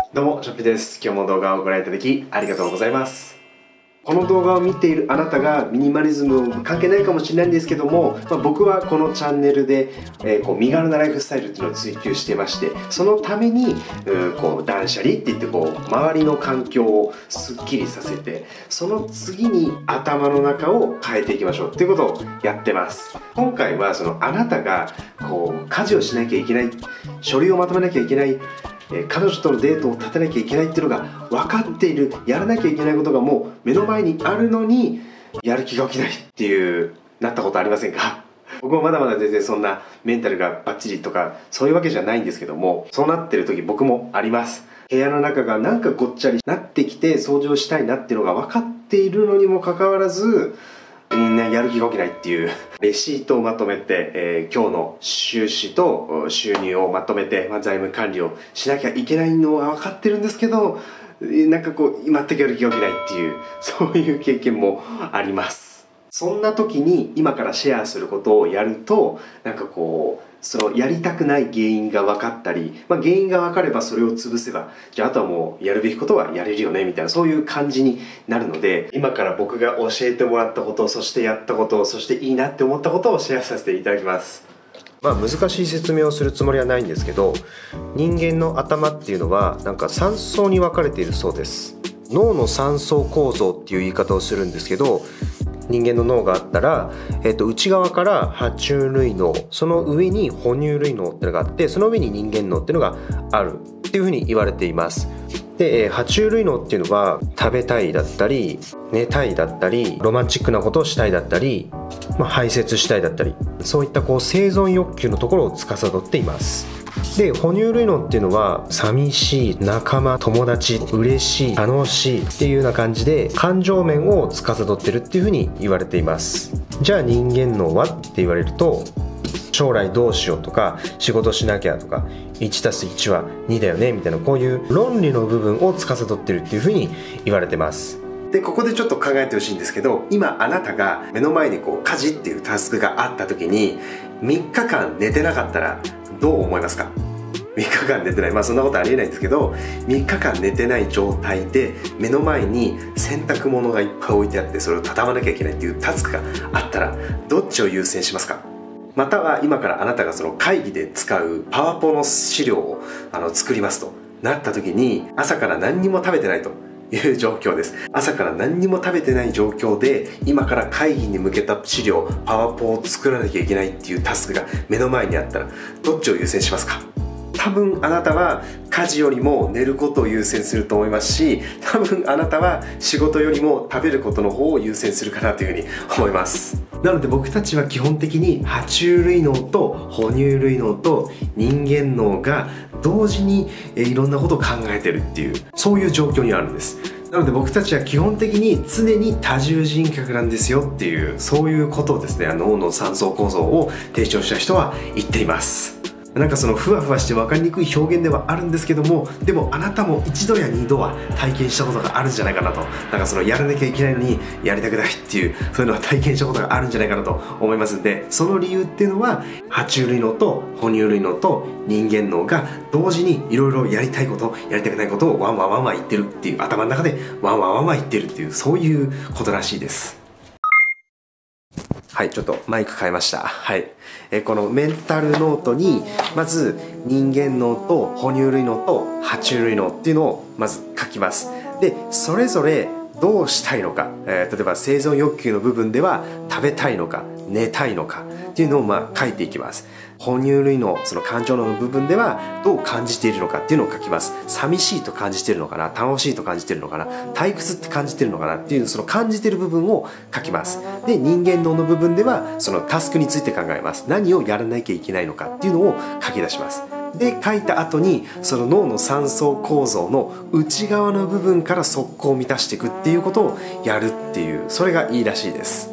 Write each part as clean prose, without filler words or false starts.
どうも、ショッピです。今日も動画をご覧いただきありがとうございます。この動画を見ているあなたがミニマリズム関係ないかもしれないんですけども、僕はこのチャンネルで、身軽なライフスタイルっていうのを追求してまして、そのために断捨離って言って周りの環境をすっきりさせて、その次に頭の中を変えていきましょうっていうことをやってます。今回はあなたが家事をしなきゃいけない、書類をまとめなきゃいけない、彼女とのデートを立てなきゃいけないっていうのが分かっている、やらなきゃいけないことがもう目の前にあるのにやる気が起きないっていうなったことありませんか？僕もまだまだ全然そんなメンタルがバッチリとかそういうわけじゃないんですけども、そうなってる時僕もあります。部屋の中がなんかごっちゃりなってきて掃除をしたいなっていうのが分かっているのにもかかわらず、みんなやる気が起きないっていうレシートをまとめて、今日の収支と収入をまとめて、財務管理をしなきゃいけないのは分かってるんですけど、なんか全くやる気が起きないっていう、そういう経験もあります。そんな時に今からシェアすることをやると、そのやりたくない原因が分かったり、原因が分かればそれを潰せば、じゃああとはもうやるべきことはやれるよねみたいな、そういう感じになるので、今から僕が教えてもらったこと、そしてやったこと、そしていいなって思ったことをシェアさせていただきます。難しい説明をするつもりはないんですけど、人間の頭っていうのはなんか3層に分かれているそうです。脳の3層構造っていう言い方をするんですけど、人間の脳があったら、内側から爬虫類脳、その上に哺乳類脳っていうのがあって、その上に人間脳っていうのがあるっていうふうに言われています。で、爬虫類脳っていうのは食べたいだったり、寝たいだったり、ロマンチックなことをしたいだったり、排泄したいだったり、そういった生存欲求のところを司っています。で、哺乳類脳っていうのは寂しい、仲間、友達、嬉しい、楽しいっていうような感じで感情面を司ってるっていうふうに言われています。じゃあ人間脳はって言われると、将来どうしようとか、仕事しなきゃとか、1+1 は2だよねみたいな、こういう論理の部分を司ってるっていうふうに言われてます。で、ここでちょっと考えてほしいんですけど、今あなたが目の前に家事っていうタスクがあった時に3日間寝てなかったらどう思いますか？3日間寝てない、そんなことありえないんですけど、3日間寝てない状態で目の前に洗濯物がいっぱい置いてあって、それを畳まなきゃいけないっていうタスクがあったらどっちを優先しますか？または今からあなたがその会議で使うパワポの資料を作りますとなった時に、朝から何にも食べてないという状況です。朝から何にも食べてない状況で、今から会議に向けた資料、パワポを作らなきゃいけないっていうタスクが目の前にあったらどっちを優先しますか？多分あなたは家事よりも寝ることを優先すると思いますし、多分あなたは仕事よりも食べることの方を優先するかなというふうに思います。なので僕たちは基本的に爬虫類脳と哺乳類脳と人間脳が同時にいろんなことを考えてるっていう、そういう状況にあるんです。なので僕たちは基本的に常に多重人格なんですよっていう、そういうことをですね、脳の3層構造を提唱した人は言っています。なんかふわふわして分かりにくい表現ではあるんですけども、でもあなたも一度や二度は体験したことがあるんじゃないかなと。やらなきゃいけないのにやりたくないっていう、そういうのは体験したことがあるんじゃないかなと思いますんで、その理由っていうのは爬虫類脳と哺乳類脳と人間脳が同時にいろいろやりたいこと、やりたくないことをワンワンワンワン言ってるっていう、頭の中でワンワンワンワン言ってるっていう、そういうことらしいです。はい、ちょっとマイク変えました。はい。このメンタルノートに、まず人間脳と哺乳類脳と爬虫類脳っていうのをまず書きます。で、それぞれどうしたいのか、例えば生存欲求の部分では食べたいのか、寝たいのかっていうのを書いていきます。哺乳類のその感情の部分ではどう感じているのかっていうのを書きます。寂しいと感じているのかな、楽しいと感じているのかな、退屈って感じているのかなっていう、その感じている部分を書きます。で、人間脳の部分ではそのタスクについて考えます。何をやらなきゃいけないのかっていうのを書き出します。で、書いた後にその脳の3層構造の内側の部分から速攻を満たしていくっていうことをやるっていう、それがいいらしいです。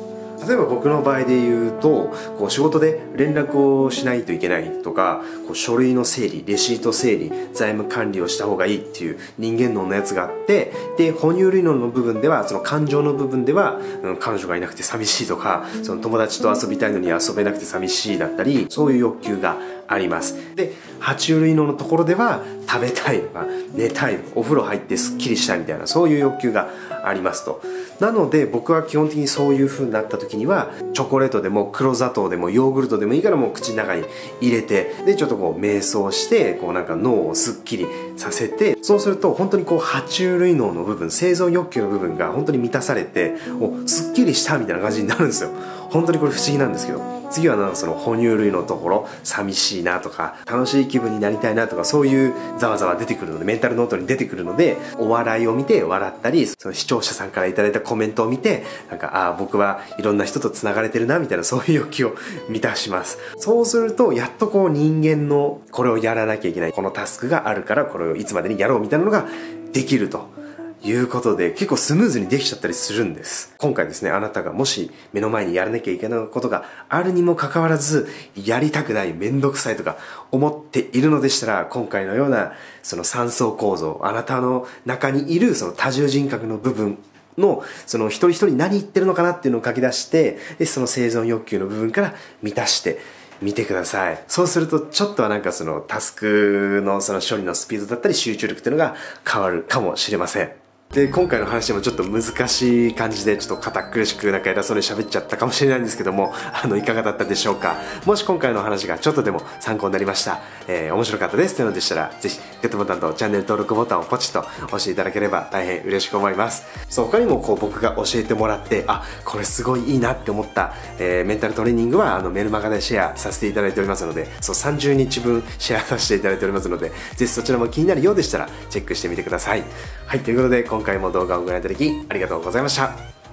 例えば僕の場合で言うとこう仕事で連絡をしないといけないとか、こう書類の整理、レシート整理、財務管理をした方がいいっていう人間脳のやつがあって、で哺乳類脳の部分ではその感情の部分では、彼女がいなくて寂しいとか、その友達と遊びたいのに遊べなくて寂しいだったり、そういう欲求があります。で爬虫類脳のところでは食べたいとか寝たい、お風呂入ってすっきりしたいみたいな、そういう欲求がありますと。なので僕は基本的にそういう風になった時には、チョコレートでも黒砂糖でもヨーグルトでもいいからもう口の中に入れて、でちょっとこう瞑想してこうなんか脳をすっきりさせて、そうすると本当にこう爬虫類脳の部分、生存欲求の部分が本当に満たされて、すっきりしたみたいな感じになるんですよ。本当にこれ不思議なんですけど、次はなんかその哺乳類のところ、寂しいなとか楽しい気分になりたいなとか、そういうざわざわ出てくるので、メンタルノートに出てくるので、お笑いを見て笑ったり、その視聴者さんからいただいたコメントを見て、なんか僕はいろんな人とつながれてるなみたいな、そういう欲求を満たします。そうするとやっとこう人間のこれをやらなきゃいけない、このタスクがあるからこれをいつまでにやろうみたいなのができるということで、結構スムーズにできちゃったりするんです。今回ですね、あなたがもし目の前にやらなきゃいけないことがあるにもかかわらず、やりたくない、めんどくさいとか思っているのでしたら、今回のようなその3層構造、あなたの中にいるその多重人格の部分のその一人一人何言ってるのかなっていうのを書き出して、でその生存欲求の部分から満たして見てください。そうするとちょっとはなんかそのタスクのその処理のスピードだったり集中力っていうのが変わるかもしれません。で今回の話もちょっと難しい感じでちょっと堅苦しくなんか偉そうに喋っちゃったかもしれないんですけども、いかがだったでしょうか。もし今回の話がちょっとでも参考になりました、面白かったですというのでしたら、ぜひグッドボタンとチャンネル登録ボタンをポチッと押していただければ大変嬉しく思います。他にもこう僕が教えてもらって、これすごいいいなって思った、メンタルトレーニングはメルマガでシェアさせていただいておりますので、30日分シェアさせていただいておりますので、ぜひそちらも気になるようでしたらチェックしてみてください。はい、ということで今回も動画をご覧いただきありがとうございました。